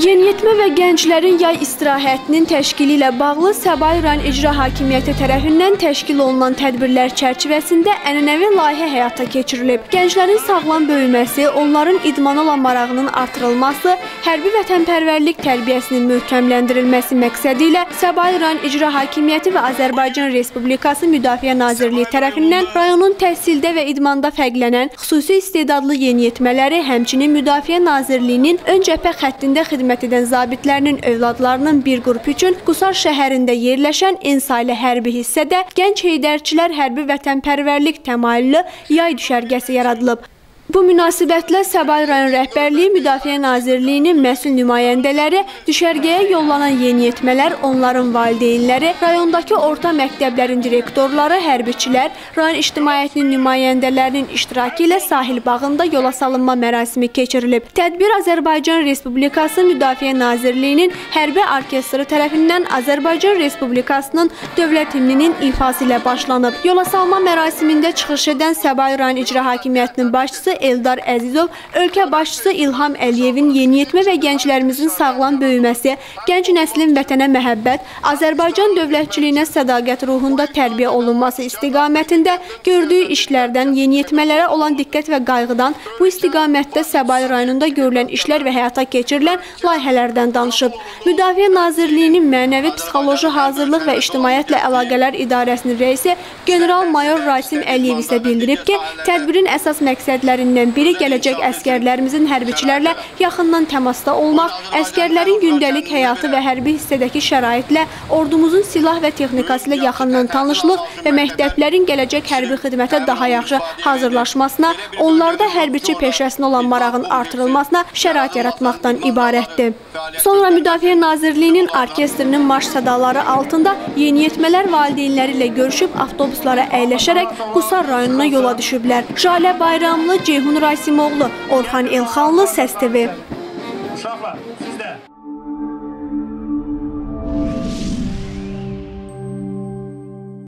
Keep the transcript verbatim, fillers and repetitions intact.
Yeniyetmə və gənclərin yay istirahətinin təşkili ilə bağlı Səbail rayon İcra Hakimiyyəti tərəfindən təşkil olunan tədbirlər çərçivəsində ənənəvi layihə həyata keçirilib. Gənclərin sağlam böyüməsi, onların idmana olan marağının artırılması, hərbi vətənpərvərlik tərbiyəsinin möhkəmləndirilməsi məqsədi ilə Səbail rayon İcra Hakimiyyəti və Azərbaycan Respublikası Müdafiə Nazirliyi tərəfindən rayonun təhsildə və idmanda fərqlənən xüsusi istedadlı yeniyetmələri, həmçinin Müdafiə Nazirliyinin ön cəbhə xəttində xidmət edən zabitlərinin övladlarının bir qrup üçün Qusar şəhərində yerləşən Ensaylı hərbi hissədə gənc heydərçilər hərbi vətənpərvərlik təmayüllü yay düşərgəsi yaradılıb. Bu münasibətlə Səbail rayon rəhbərliyi Müdafiə Nazirliyinin məsul nümayəndələri, düşərgəyə yollanan yeniyetmələr, onların valideynləri, rayondakı orta məktəblərin direktorları, hərbiçilər, rayon ictimaiyyətinin nümayəndələrinin iştirakı ilə sahil bağında yola salınma mərasimi keçirilib. Tədbir Azərbaycan Respublikası Müdafiə Nazirliyinin hərbi orkestri tərəfindən Azərbaycan Respublikasının dövlət himninin ifası ilə başlanıb. Yola salma mərasimində çıxış edən Səbail rayon İcra Hakimiyyətinin başçısı Eldar Əzizov, ölkə başçısı İlham Əliyevin yeniyetmə və gənclərimizin sağlam böyüməsi, gənc nəslin vətənə məhəbbət, Azərbaycan dövlətçiliyinə sədaqət ruhunda tərbiyə olunması istiqamətində gördüyü işlərdən, yeniyetmələrə olan diqqət və qayğıdan, bu istiqamətdə Səbail rayonunda görülən işlər və həyata keçirilən layihələrdən danışıb. Müdafiə Nazirliyinin mənəvi psixoloji hazırlıq və ictimaiyyətlə əlaqələr idarəsinin rəisi general-mayor Rasim Əliyev isə bildirib ki, tədbirin əsas məqsədləri biri gələcək əskərlərimizin hərbiçilərlə yaxından təmasda olmaq, əskərlərin gündəlik həyatı və hərbi hissədəki şəraitlə ordumuzun silah və texnikası ilə yaxından tanışlıq və məktəblərin gələcək hərbi xidmətə daha yaxşı hazırlaşmasına, onlarda hərbiçi peşəsinə olan marağın artırılmasına şərait yaratmaqdan ibarətdir. Sonra Müdafiə Nazirliyinin orkestrinin marş sədaları altında yeniyetmələr valideynləri ilə görüşüb avtobuslara əyləşərək Qusar rayonuna yola düşüblər. Jalə Bayramlı, Ceyhun Rasimoğlu, Orxan Elxanlı, Səs T V. Uşaqlar, sizdə.